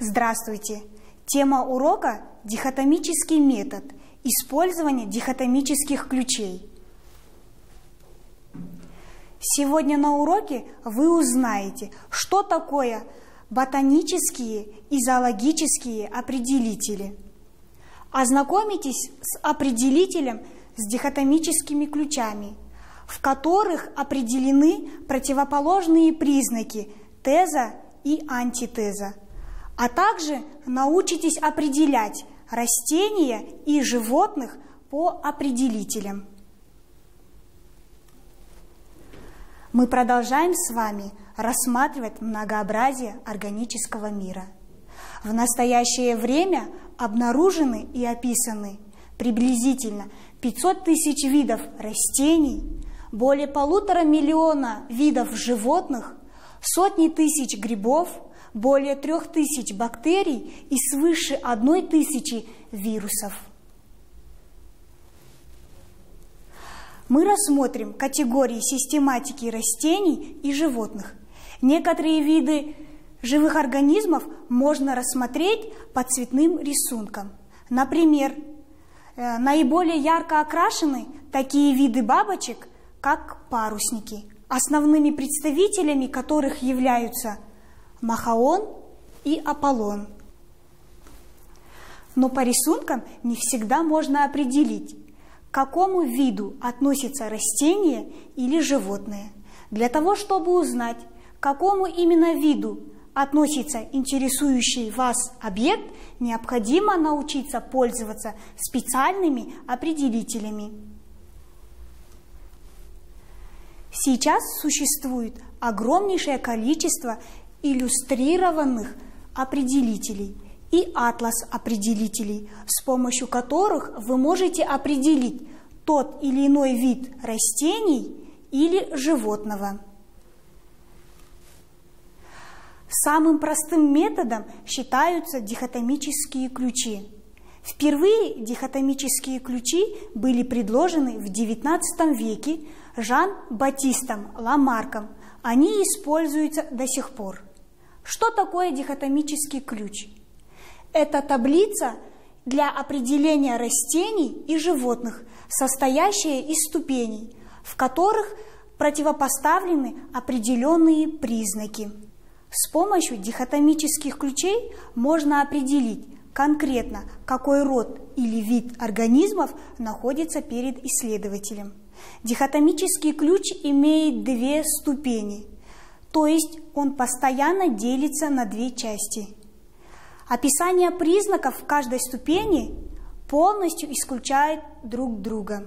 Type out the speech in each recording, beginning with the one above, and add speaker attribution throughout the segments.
Speaker 1: Здравствуйте! Тема урока – дихотомический метод, использование дихотомических ключей. Сегодня на уроке вы узнаете, что такое ботанические и зоологические определители. Ознакомитесь с определителем с дихотомическими ключами, в которых определены противоположные признаки теза и антитеза, а также научитесь определять растения и животных по определителям. Мы продолжаем с вами рассматривать многообразие органического мира. В настоящее время обнаружены и описаны приблизительно 500 тысяч видов растений, более 1,5 миллиона видов животных, сотни тысяч грибов, более 3000 бактерий и свыше 1000 вирусов. Мы рассмотрим категории систематики растений и животных. Некоторые виды живых организмов можно рассмотреть по цветным рисункам. Например, наиболее ярко окрашены такие виды бабочек, как парусники, основными представителями которых являются махаон и аполлон. Но по рисункам не всегда можно определить, к какому виду относится растение или животное. Для того, чтобы узнать, к какому именно виду относится интересующий вас объект, необходимо научиться пользоваться специальными определителями. Сейчас существует огромнейшее количество иллюстрированных определителей и атлас определителей, с помощью которых вы можете определить тот или иной вид растений или животного. Самым простым методом считаются дихотомические ключи. Впервые дихотомические ключи были предложены в XIX веке Жан-Батистом Ламарком. Они используются до сих пор. Что такое дихотомический ключ? Это таблица для определения растений и животных, состоящая из ступеней, в которых противопоставлены определенные признаки. С помощью дихотомических ключей можно определить конкретно, какой род или вид организмов находится перед исследователем. Дихотомический ключ имеет 2 ступени, то есть он постоянно делится на 2 части. Описание признаков в каждой ступени полностью исключает друг друга.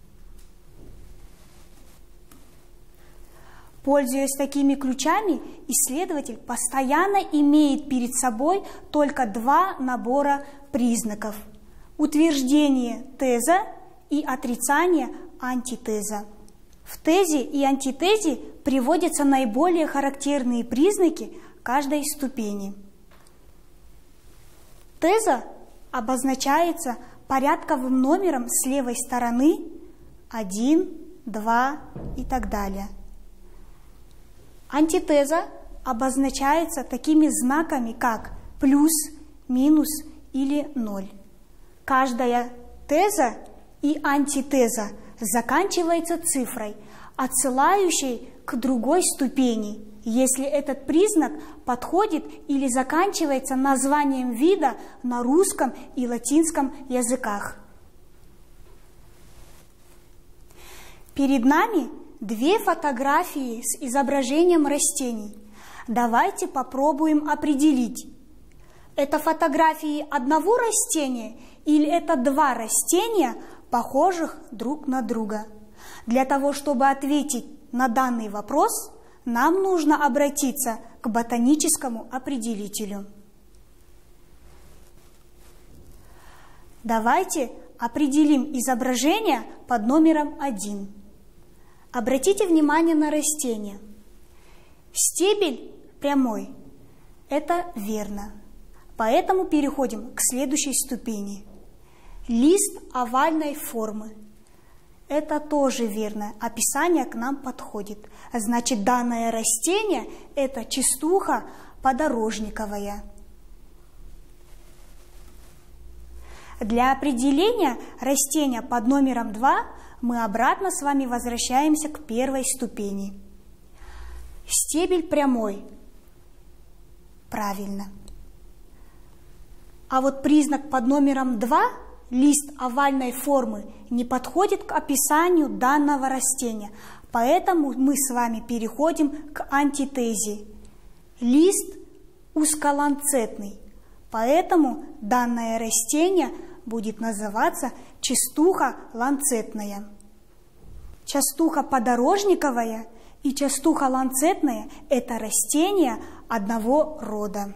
Speaker 1: Пользуясь такими ключами, исследователь постоянно имеет перед собой только 2 набора признаков – утверждение теза и отрицание антитеза. В тезе и антитезе приводятся наиболее характерные признаки каждой ступени. Теза обозначается порядковым номером с левой стороны 1, 2 и так далее. Антитеза обозначается такими знаками, как плюс, минус или 0. Каждая теза и антитеза заканчивается цифрой, отсылающей к другой ступени, если этот признак подходит или заканчивается названием вида на русском и латинском языках. Перед нами 2 фотографии с изображением растений. Давайте попробуем определить, это фотографии одного растения или это 2 растения, похожих друг на друга. Для того, чтобы ответить на данный вопрос, нам нужно обратиться к ботаническому определителю. Давайте определим изображение под номером 1. Обратите внимание на растение. Стебель прямой. Это верно. Поэтому переходим к следующей ступени. Лист овальной формы. Это тоже верно. Описание к нам подходит. Значит, данное растение – это частуха подорожниковая. Для определения растения под номером 2 мы обратно с вами возвращаемся к первой ступени. Стебель прямой. Правильно. А вот признак под номером 2, лист овальной формы, не подходит к описанию данного растения. Поэтому мы с вами переходим к антитезе. Лист узколанцетный. Поэтому данное растение будет называться частуха ланцетная. Частуха подорожниковая и частуха ланцетная – это растения одного рода.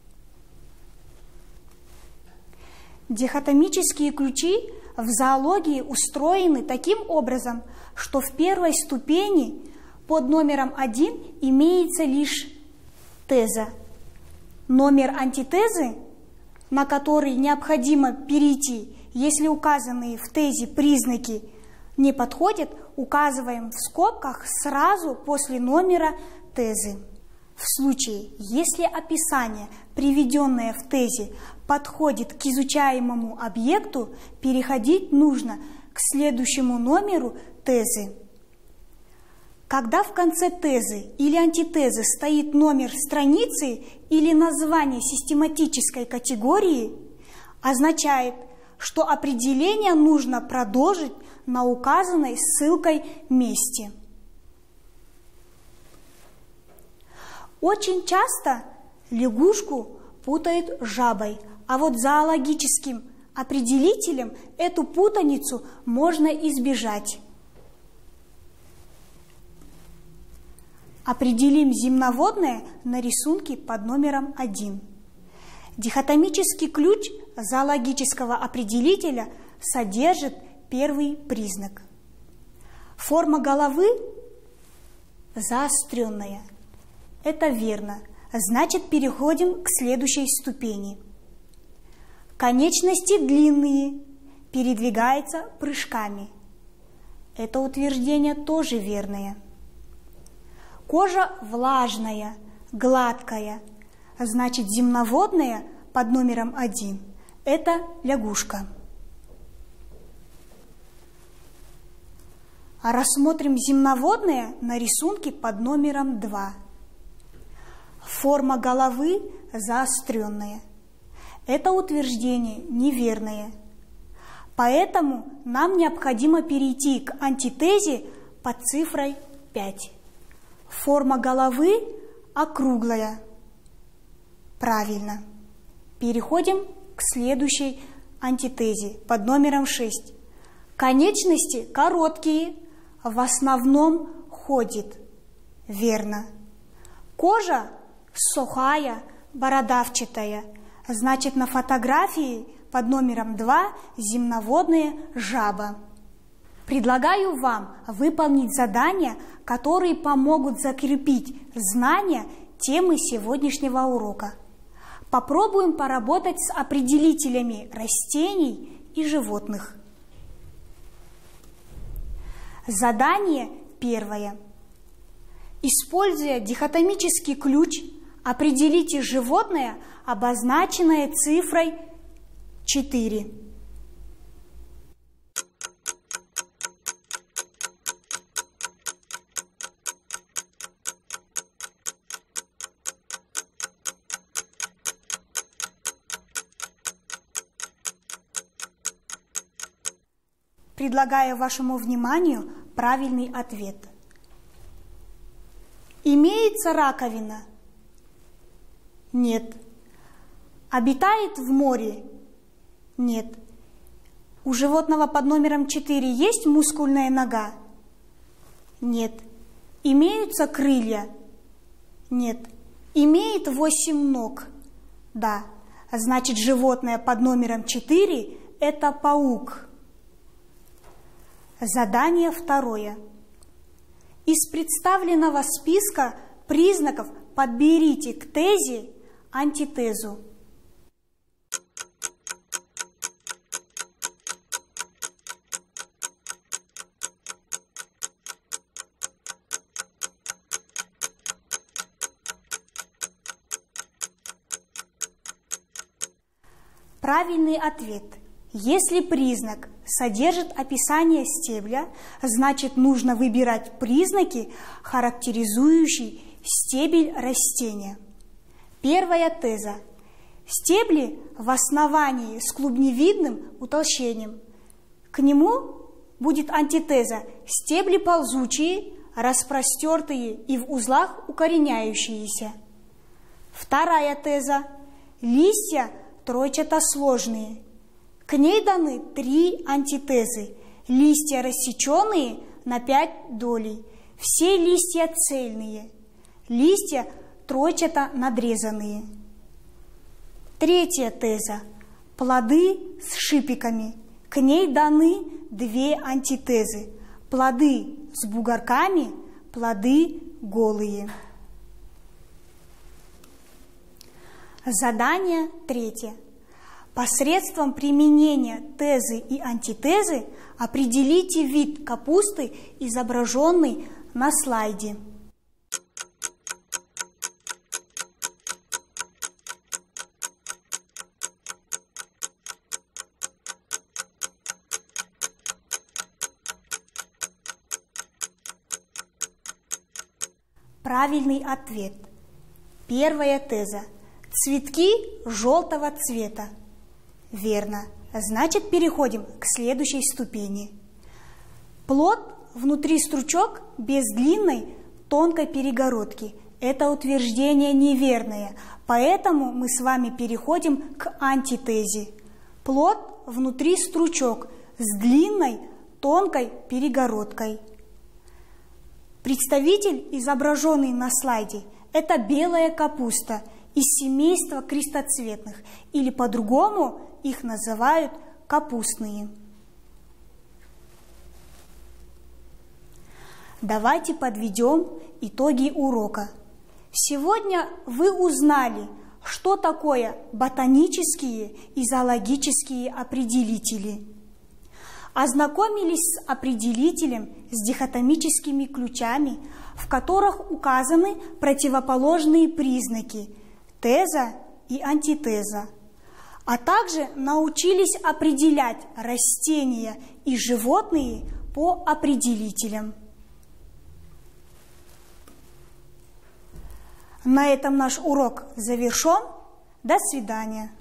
Speaker 1: Дихотомические ключи в зоологии устроены таким образом, что в первой ступени под номером 1 имеется лишь теза. Номер антитезы, на который необходимо перейти, если указанные в тезе признаки не подходят, указываем в скобках сразу после номера тезы. В случае, если описание, приведенное в тезе, подходит к изучаемому объекту, переходить нужно к следующему номеру тезы. Когда в конце тезы или антитезы стоит номер страницы или название систематической категории, означает, что определение нужно продолжить на указанной ссылкой месте. Очень часто лягушку путают с жабой, а вот зоологическим определителем эту путаницу можно избежать. Определим земноводное на рисунке под номером 1. Дихотомический ключ зоологического определителя содержит первый признак. Форма головы заостренная. Это верно. Значит, переходим к следующей ступени. Конечности длинные, передвигается прыжками. Это утверждение тоже верное. Кожа влажная, гладкая. Значит, земноводная под номером 1 – это лягушка. А рассмотрим земноводное на рисунке под номером 2. Форма головы заостренная. Это утверждение неверное. Поэтому нам необходимо перейти к антитезе под цифрой 5. Форма головы округлая. Правильно. Переходим к следующей антитезе под номером 6. Конечности короткие, в основном ходит. Верно. Кожа сухая, бородавчатая. Значит, на фотографии под номером 2 земноводная жаба. Предлагаю вам выполнить задания, которые помогут закрепить знания темы сегодняшнего урока. Попробуем поработать с определителями растений и животных. Задание первое. Используя дихотомический ключ, определите животное, обозначенное цифрой 4. Предлагаю вашему вниманию правильный ответ. Имеется раковина? Нет. Обитает в море? Нет. У животного под номером 4 есть мускульная нога? Нет. Имеются крылья? Нет. Имеет 8 ног? Да. Значит, животное под номером 4 – это паук. Задание второе. Из представленного списка признаков подберите к тезе антитезу. Правильный ответ. Если признак содержит описание стебля, значит нужно выбирать признаки, характеризующие стебель растения. Первая теза. Стебли в основании с клубневидным утолщением. К нему будет антитеза. Стебли ползучие, распростертые и в узлах укореняющиеся. Вторая теза. Листья тройчатосложные. К ней даны 3 антитезы. Листья рассеченные на 5 долей. Все листья цельные. Листья тройчато надрезанные. Третья теза. Плоды с шипиками. К ней даны 2 антитезы. Плоды с бугорками, плоды голые. Задание 3. Посредством применения тезы и антитезы определите вид капусты, изображенный на слайде. Правильный ответ. Первая теза. Цветки желтого цвета. Верно. Значит, переходим к следующей ступени. Плод внутри стручок без длинной тонкой перегородки. Это утверждение неверное, поэтому мы с вами переходим к антитезе. Плод внутри стручок с длинной тонкой перегородкой. Представитель, изображенный на слайде, это белая капуста из семейства крестоцветных, или по-другому их называют капустные. Давайте подведем итоги урока. Сегодня вы узнали, что такое ботанические и зоологические определители. Ознакомились с определителем с дихотомическими ключами, в которых указаны противоположные признаки – теза и антитеза, а также научились определять растения и животные по определителям. На этом наш урок завершен. До свидания.